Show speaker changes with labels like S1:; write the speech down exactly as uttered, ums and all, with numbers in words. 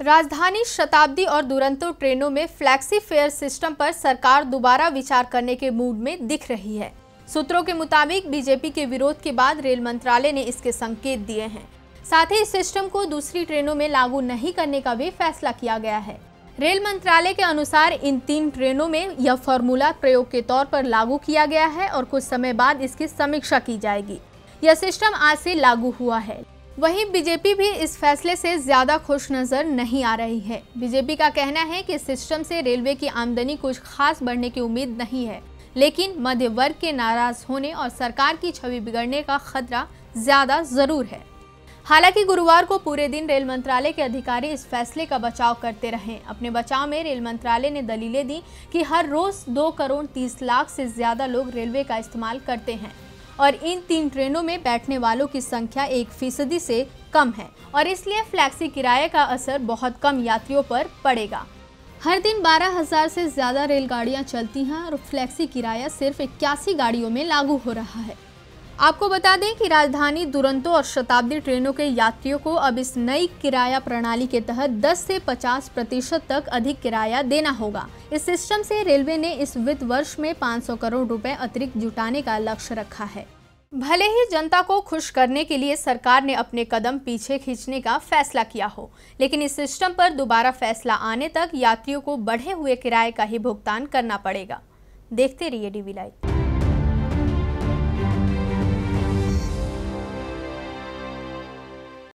S1: राजधानी, शताब्दी और दुरंतो ट्रेनों में फ्लैक्सी फेयर सिस्टम पर सरकार दोबारा विचार करने के मूड में दिख रही है। सूत्रों के मुताबिक बीजेपी के विरोध के बाद रेल मंत्रालय ने इसके संकेत दिए हैं। साथ ही इस सिस्टम को दूसरी ट्रेनों में लागू नहीं करने का भी फैसला किया गया है। रेल मंत्रालय के अनुसार इन तीन ट्रेनों में यह फॉर्मूला प्रयोग के तौर पर लागू किया गया है और कुछ समय बाद इसकी समीक्षा की जाएगी। यह सिस्टम आज से लागू हुआ है। वहीं बीजेपी भी इस फैसले से ज्यादा खुश नजर नहीं आ रही है। बीजेपी का कहना है कि इस सिस्टम से रेलवे की आमदनी कुछ खास बढ़ने की उम्मीद नहीं है, लेकिन मध्य वर्ग के नाराज होने और सरकार की छवि बिगड़ने का खतरा ज्यादा जरूर है। हालांकि गुरुवार को पूरे दिन रेल मंत्रालय के अधिकारी इस फैसले का बचाव करते रहे। अपने बचाव में रेल मंत्रालय ने दलीलें दी कि हर रोज दो करोड़ तीस लाख से ज्यादा लोग रेलवे का इस्तेमाल करते हैं और इन तीन ट्रेनों में बैठने वालों की संख्या एक फीसदी से कम है और इसलिए फ्लैक्सी किराए का असर बहुत कम यात्रियों पर पड़ेगा। हर दिन बारह हजार से ज्यादा रेलगाड़ियां चलती हैं और फ्लैक्सी किराया सिर्फ इक्यासी गाड़ियों में लागू हो रहा है। आपको बता दें कि राजधानी, दुरंतो और शताब्दी ट्रेनों के यात्रियों को अब इस नई किराया प्रणाली के तहत दस से पचास प्रतिशत तक अधिक किराया देना होगा। इस सिस्टम से रेलवे ने इस वित्त वर्ष में पाँच सौ करोड़ रुपए अतिरिक्त जुटाने का लक्ष्य रखा है। भले ही जनता को खुश करने के लिए सरकार ने अपने कदम पीछे खींचने का फैसला किया हो, लेकिन इस सिस्टम पर दोबारा फैसला आने तक यात्रियों को बढ़े हुए किराए का ही भुगतान करना पड़ेगा। देखते रहिए डीवी लाइव।